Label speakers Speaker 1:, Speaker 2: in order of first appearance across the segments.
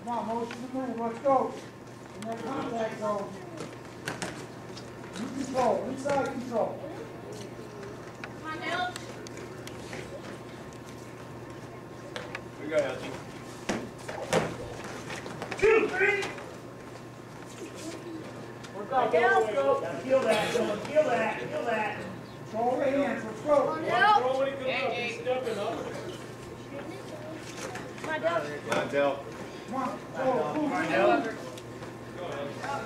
Speaker 1: Come on, motion to move, let's go. In that contact zone. You control, inside control.
Speaker 2: Come on, Hilch.
Speaker 3: We go, Hilchey.
Speaker 4: 2, 3.
Speaker 1: Work
Speaker 4: Go,
Speaker 1: out,
Speaker 4: go,
Speaker 1: go.
Speaker 4: go. Feel that, Dylan. Feel that. Feel that.
Speaker 1: Control the hands, let's go.
Speaker 2: Come on, Hilch.
Speaker 3: Throw when he comes up. He's stepping up.
Speaker 2: Come on, Hilch.
Speaker 3: Come on, Del.
Speaker 1: Come on, go,
Speaker 4: Come
Speaker 1: move,
Speaker 4: on,
Speaker 1: move.
Speaker 4: Dylan.
Speaker 3: Go, Hilchey.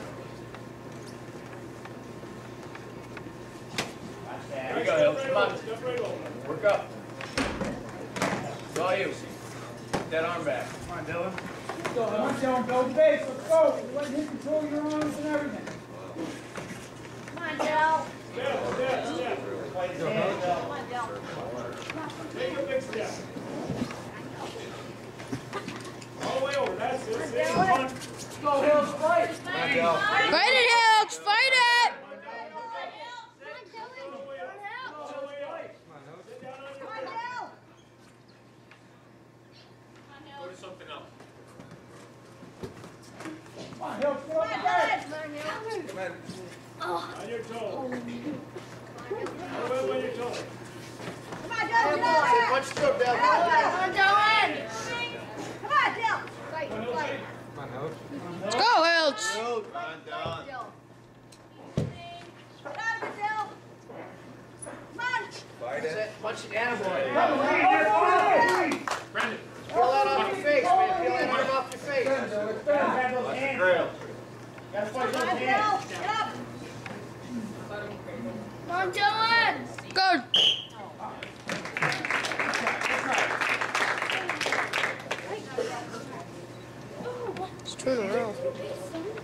Speaker 3: Here we go, Hilchey. Come on.
Speaker 5: Step right over.
Speaker 3: Work up. It's all you. Get that arm back.
Speaker 4: Come on, Dylan.
Speaker 1: Come on, Dylan, build base, let's go. Let him control your arms and everything.
Speaker 2: Come on, Del.
Speaker 5: Step.
Speaker 4: Fight his hands, Dylan.
Speaker 2: Come on, Del.
Speaker 5: Take a big step. All the way over. That's it. That's it.
Speaker 2: Come on,
Speaker 4: Go, Hills, fight.
Speaker 3: Come on, Del.
Speaker 6: Fight it, Hilch! Fight it!
Speaker 3: Go to something else.
Speaker 1: Come on, Hilch, get up the bed.
Speaker 3: Come on.
Speaker 5: On your toe. All the way on your toe.
Speaker 3: Punch through, Del.
Speaker 6: Let's go, Hilch!
Speaker 3: Come on, Del. Fight it.
Speaker 4: Punch the attaboy.
Speaker 3: Brendan.
Speaker 4: Peel that off your face, man. Peel that arm off your face. Grab those
Speaker 3: Watch the
Speaker 4: hands.
Speaker 3: grill.
Speaker 4: Gotta fight those hands.
Speaker 2: Come on, Dylan.
Speaker 6: Good! Let's turn around.